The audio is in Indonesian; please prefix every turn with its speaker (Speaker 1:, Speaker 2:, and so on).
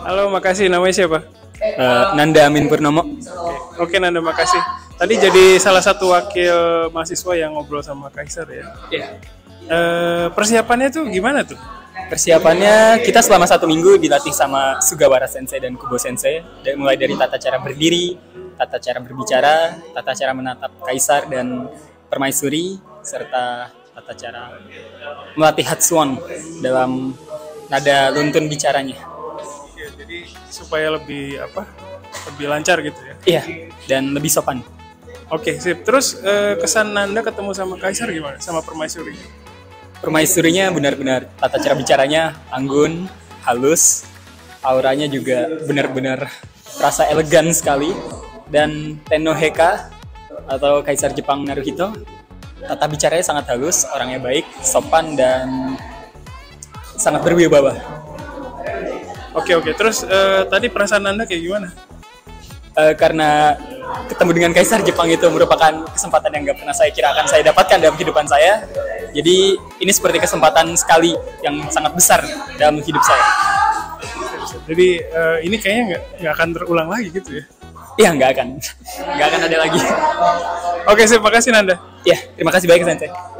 Speaker 1: Halo, makasih. Namanya siapa?
Speaker 2: Nanda Amin Purnomo.
Speaker 1: Oke, Nanda, makasih. Tadi jadi salah satu wakil mahasiswa yang ngobrol sama Kaisar ya.
Speaker 2: Iya.
Speaker 1: Persiapannya tuh gimana tuh?
Speaker 2: Persiapannya kita selama 1 minggu dilatih sama Sugawara Sensei dan Kubo Sensei, mulai dari tata cara berdiri, tata cara berbicara, tata cara menatap Kaisar dan permaisuri, serta tata cara melatih Hatsuon dalam nada luntun bicaranya.
Speaker 1: Oke, jadi supaya lebih lebih lancar gitu ya.
Speaker 2: Iya, dan lebih sopan.
Speaker 1: Oke, sip. Terus kesan Nanda ketemu sama Kaisar gimana? Sama permaisuri?
Speaker 2: Permaisurinya benar-benar tata cara bicaranya anggun, halus, auranya juga benar-benar terasa elegan sekali. Dan Tenno Heka atau Kaisar Jepang Naruhito, tata bicaranya sangat halus, orangnya baik, sopan, dan sangat berwibawa.
Speaker 1: Oke. Terus tadi perasaan Nanda kayak gimana?
Speaker 2: Karena ketemu dengan Kaisar Jepang itu merupakan kesempatan yang gak pernah saya kira akan saya dapatkan dalam kehidupan saya. Jadi ini seperti kesempatan sekali yang sangat besar dalam hidup saya.
Speaker 1: Jadi ini kayaknya nggak akan terulang lagi gitu ya?
Speaker 2: Iya, nggak akan ada lagi.
Speaker 1: Oke, sip. Makasih Nanda.
Speaker 2: Ya, terima kasih banyak Sensei.